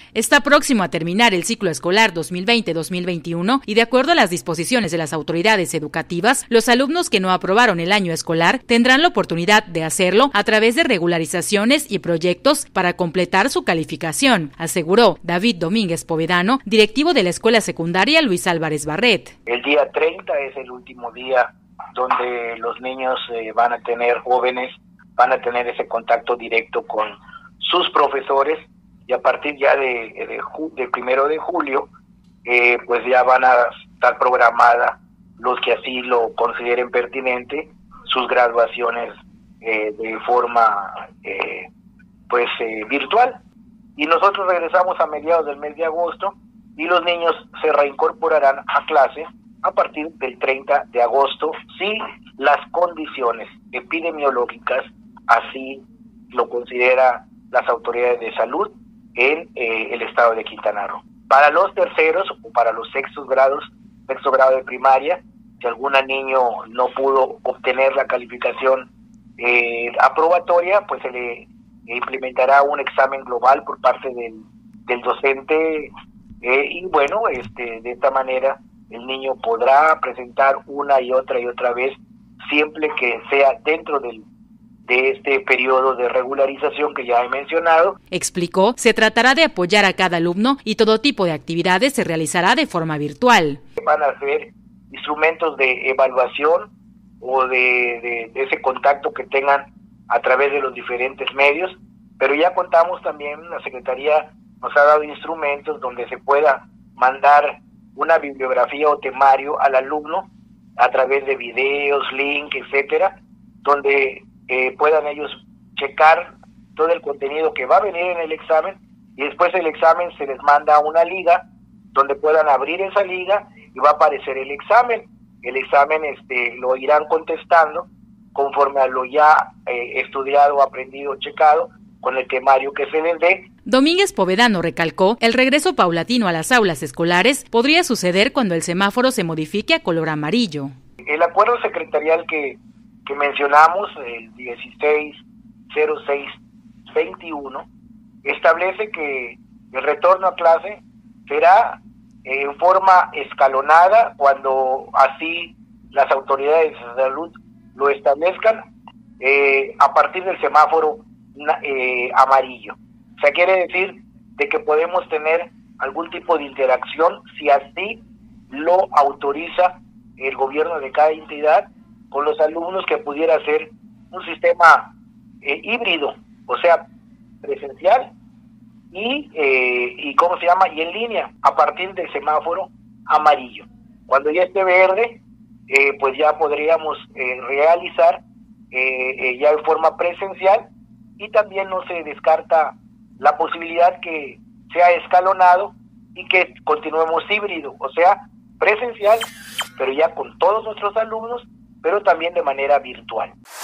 Está próximo a terminar el ciclo escolar 2020-2021 y de acuerdo a las disposiciones de las autoridades educativas, los alumnos que no aprobaron el año escolar tendrán la oportunidad de hacerlo a través de regularizaciones y proyectos para completar su calificación, aseguró David Domínguez Povedano, directivo de la Escuela Secundaria Luis Álvarez Barret. El día 30 es el último día donde los niños jóvenes van a tener ese contacto directo con sus profesores, y a partir ya del 1 de julio, pues ya van a estar programadas, los que así lo consideren pertinente, sus graduaciones de forma virtual. Y nosotros regresamos a mediados del mes de agosto y los niños se reincorporarán a clase a partir del 30 de agosto, si las condiciones epidemiológicas así lo consideran las autoridades de salud en el estado de Quintana Roo. Para los terceros o para los sexto grado de primaria, si algún niño no pudo obtener la calificación aprobatoria, pues se le implementará un examen global por parte del docente y bueno, de esta manera el niño podrá presentar una y otra vez, siempre que sea dentro de este periodo de regularización que ya he mencionado. Explicó, se tratará de apoyar a cada alumno y todo tipo de actividades se realizará de forma virtual. Van a ser instrumentos de evaluación o de ese contacto que tengan a través de los diferentes medios, pero ya contamos también, la Secretaría nos ha dado instrumentos donde se pueda mandar una bibliografía o temario al alumno a través de videos, links, etcétera, donde puedan ellos checar todo el contenido que va a venir en el examen, y después del examen se les manda a una liga donde puedan abrir esa liga y va a aparecer el examen. El examen lo irán contestando conforme a lo ya estudiado, aprendido, checado, con el temario que se les dé. Domínguez Povedano recalcó, el regreso paulatino a las aulas escolares podría suceder cuando el semáforo se modifique a color amarillo. El acuerdo secretarial que mencionamos, el 160621, establece que el retorno a clase será en forma escalonada cuando así las autoridades de salud lo establezcan, a partir del semáforo amarillo. O sea, quiere decir de que podemos tener algún tipo de interacción si así lo autoriza el gobierno de cada entidad con los alumnos, que pudiera ser un sistema híbrido, o sea, presencial y en línea, a partir del semáforo amarillo. Cuando ya esté verde, pues ya podríamos realizar ya en forma presencial, y también no se descarta la posibilidad que sea escalonado y que continuemos híbrido, o sea, presencial, pero ya con todos nuestros alumnos, pero también de manera virtual.